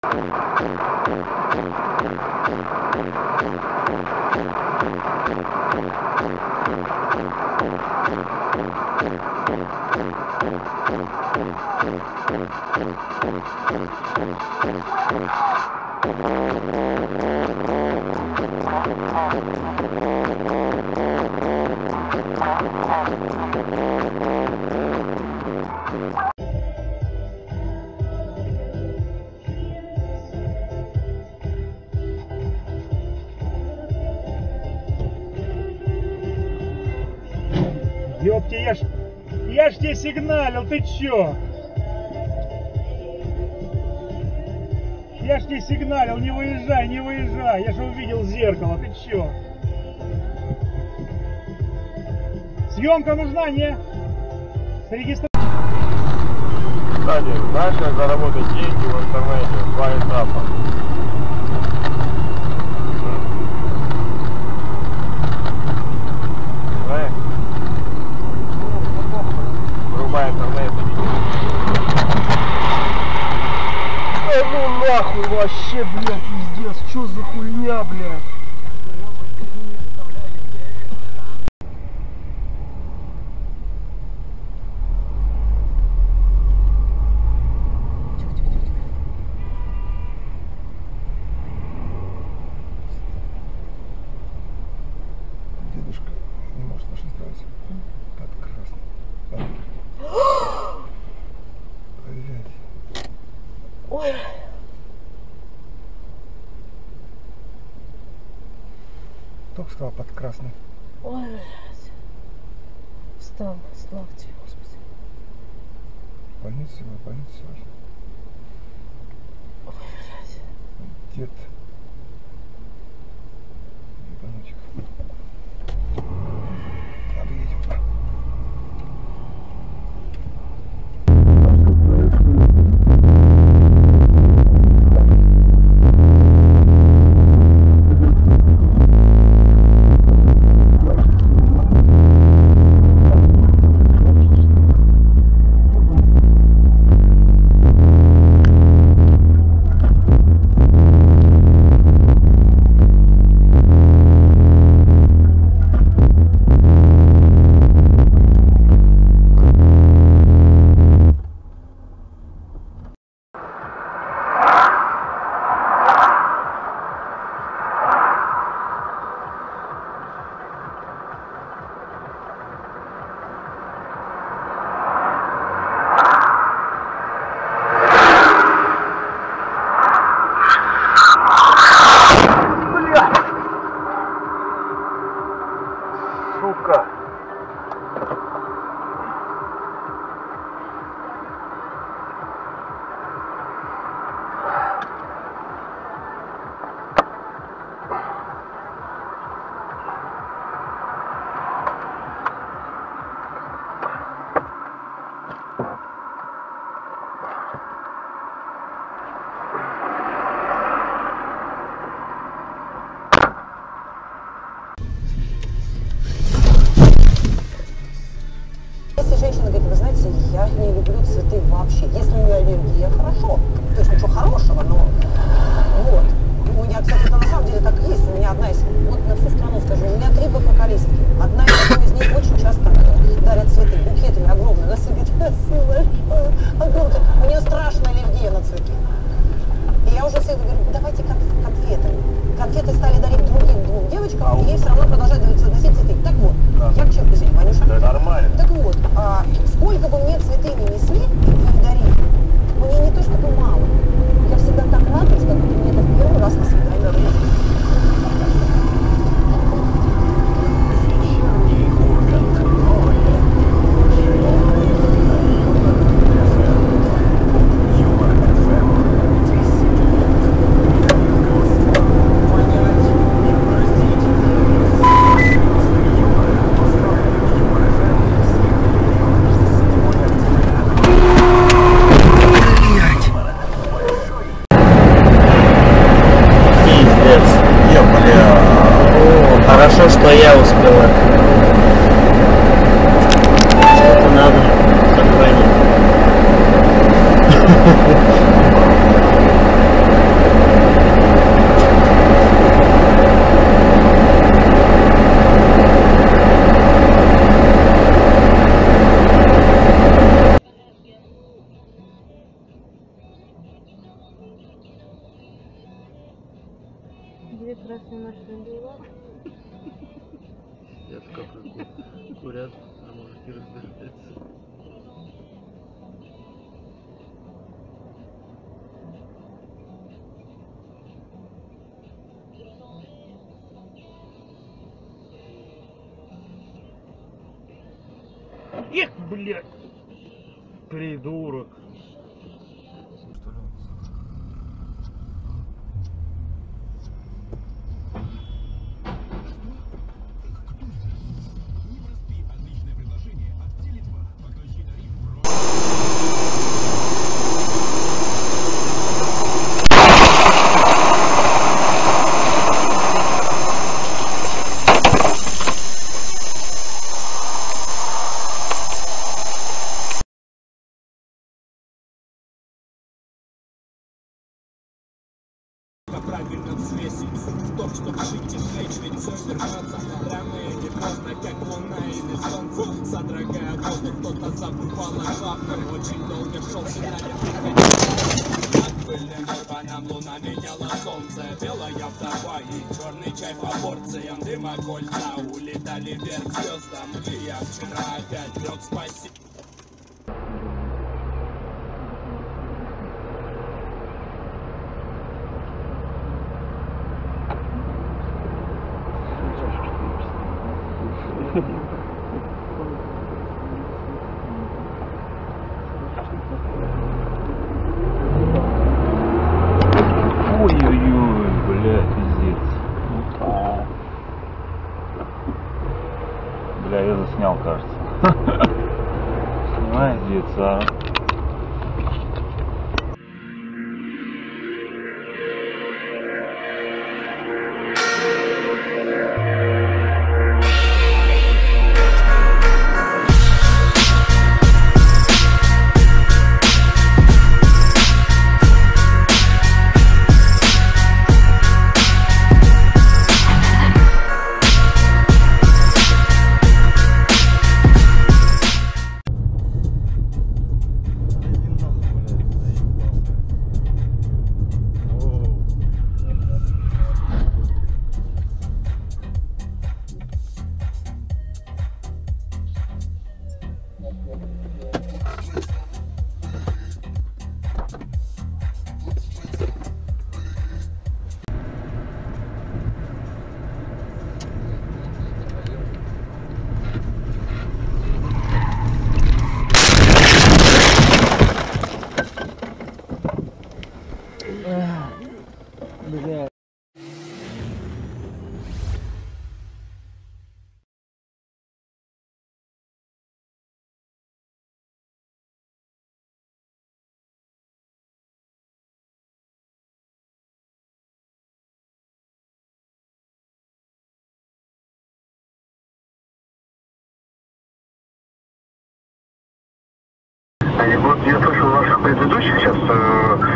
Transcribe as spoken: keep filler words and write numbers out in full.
Ёпти, я ж, я ж тебе сигналил, ты чё? Я ж тебе сигналил, не выезжай, не выезжай. Я же увидел зеркало, ты чё? Съемка нужна, не? С регистрацией. Кстати, знаешь, как заработать деньги в интернете? Два этапа. Знаешь? Врубай интернет. Да ну нахуй вообще, блядь, пиздец, чё за хуйня, блядь? Дедушка не может машин справиться. Под красным. Блядь. Ой. Только сказал под красным. Ой, блядь. Встал, слава тебе, Господи. В больнице, в больнице сегодня. Ой, блядь. Дед. Ебаночек. Объедем. Сука! Если женщина говорит, вы знаете, я не люблю цветы вообще. Если у нее аллергия, хорошо. То есть ничего хорошего, но вот. У меня, кстати, это на самом деле так и есть. У меня одна из, вот на всю страну скажу, у меня три вокалистки. Одна из них очень часто дарят цветы букетами огромные. Она себе красивая, огромная. У нее страшная аллергия на цветы. И я уже всегда говорю, давайте конфетами. Конфеты стали дарить другим двум девочкам, а и ей все равно продолжают носить цветы. Так вот, да. Я к чему, извини, Ванюша? Да нормально. Так вот, а, сколько бы мне цветы не несли и не дарили, мне не то чтобы мало. Я всегда так радуюсь, как будто мне это в первый раз на свидание дали. Хорошо, что я успела. Это надо сохранить. красные машины была. Я в кафе курят, а мужики разбираются. Эх, блядь! Придурок. Правильно взвесить в том, чтобы жить и жечь, ведь все вернется рано или поздно, как луна или солнце. Содрогая воздух, кто-то забывал о главном. Очень долго шел сценарий, приходил от пыльным урбанам. Луна меняла солнце, белая вдова и черный чай по порциям. Дыма кольца улетали вверх звездам, и я вчера опять лег спать. Ой-ой-ой, бля, пиздец. Бля, я заснял, кажется. Снимай, деца. Бля. Вот я слышал ваших предыдущих сейчас э,